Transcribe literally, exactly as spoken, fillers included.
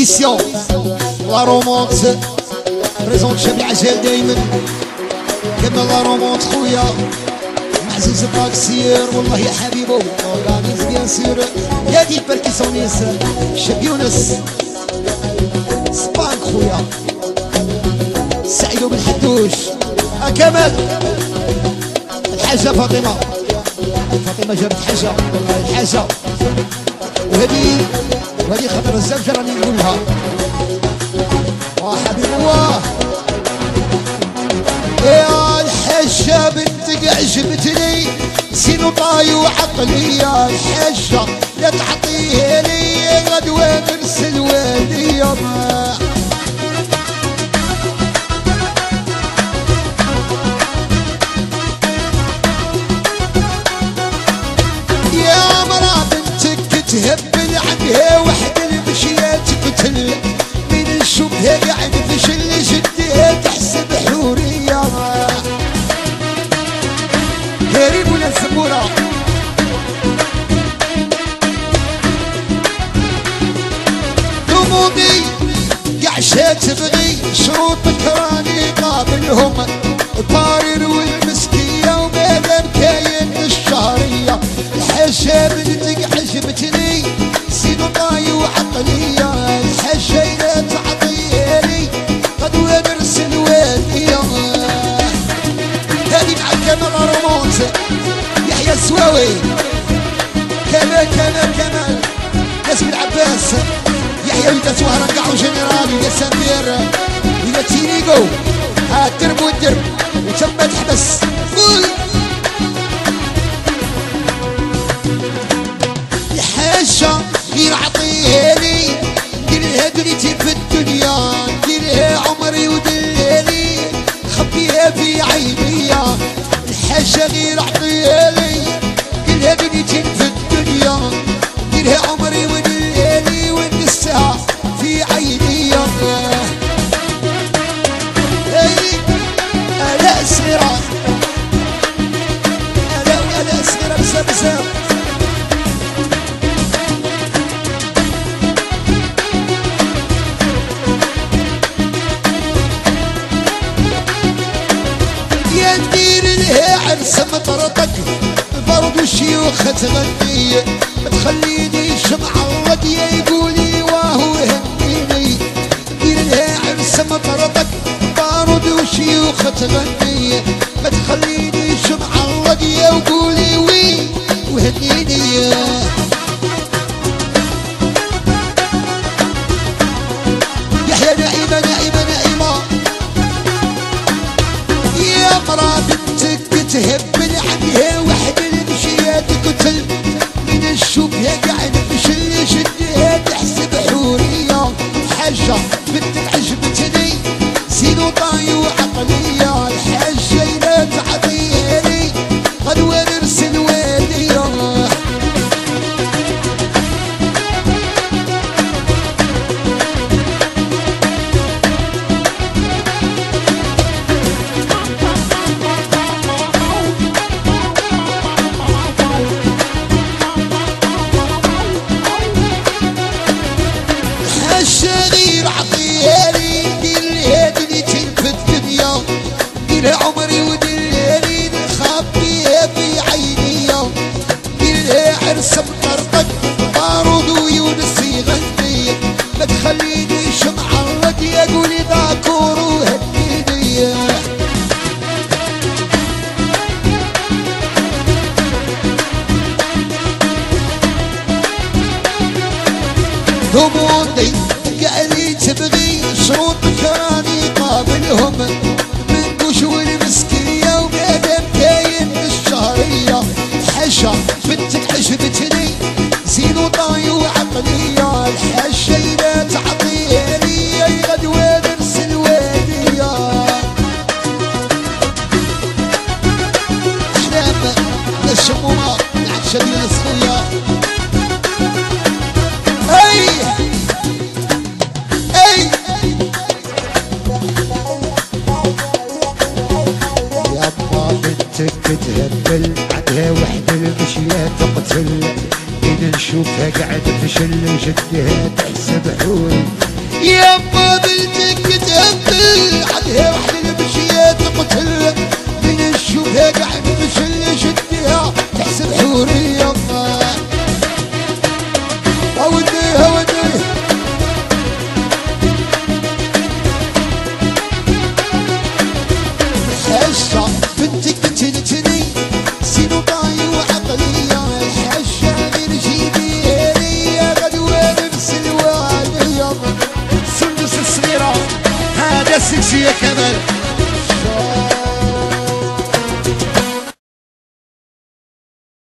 l'émission La Romance présente شاب العجال دايما كما لا رومونت خويا عزيز الطاكسير والله يا حبيبو اورغانيز بيان سور يا دي البركيسونيس شاب يونس سبانك خويا سعيدو بن حدوش كمال الحاجة فاطمة فاطمة جابت حاجة والله الحاجة وهذه وهذه خاطر الزوجة راني نقولها واه حبيب الله يا الحاجة بنتك عجبتني سينو طاي وعقلي يا الحاجة لا تعطيه لي غدوة نرسل والدي يما يا مرا بنتك تهبل عندها وحد المشيات تقتل من نشوفها قاعد فشل جدها تحسب حورية قريب ولا الزبورة ضمودي قعشة تبغي شروطك راني قابلهم الطارر والمسكية ومادام كاين الشهرية الحاجة بنتك عجبتني سيدو طاي وعقلية الحاجة لا تعطيني غدوة نرسل والدية هادي مع كمال رومونت يحيى السواوي كمال كمال كمال ياسم العباس يحيى ولد سوهران كاعو جنرال ولد سمير ولد تيريكو ها الدرب والدرب وتم تحبس قول الحاجة غير عطيها لي ديرها دنيتي في الدنيا ديرها عمري ودلالي خبيها في عيني الحاجة غير عطيها لي ديرها دنيتي في الدنيا ديرها عمري ودلالي ونسها في عيني اي الا صغيرة الا الا صغيرة بزاف بزاف عرس مطرتك الفرد والشيوخ تغني ما تخلينيش معوض يا يقولي واهو يهنيني دير لها عرس مطرتك الفرد والشيوخ تغني ما تخلينيش معوض يا وقولي وي وهنيني يحيى نعيمة نعيمة نعيمة يا مرا بنتك تهبل عنها وحد المشيات قتل من نشوفها قاعد بشل شدها تحسب حورية الحاجة بنتك عجبتني زينو طاي وعقلية الحاجة لا تعطيها لي غدوة نرسل والدية الشغير عطيها لي ديرها دنيتي في الدنيا ديرها عمري ودلالي نخبيها في عيني ديرها عرس بطرطق بارود ويونس يغني ما تخلينيش معود يا قولي ذاكور وهديني ضمودي قالي تبغي شروطك راني قابلهم من قوش والمسكية ومادام كاين الشهرية الحاجة بنتك عجبتني زينو طاي وعقلية الحاجة لا تعطيها لي غدوة نرسل والدية أحلام الشمومة العشا ديال خويا اي اي يابا بنتك تهبل عندها وحدة المشيات تقتل إذا نشوفها قاعدة تشل جدها تحسب حول يما بنتك تهبل عدها وحدة المشية تقتل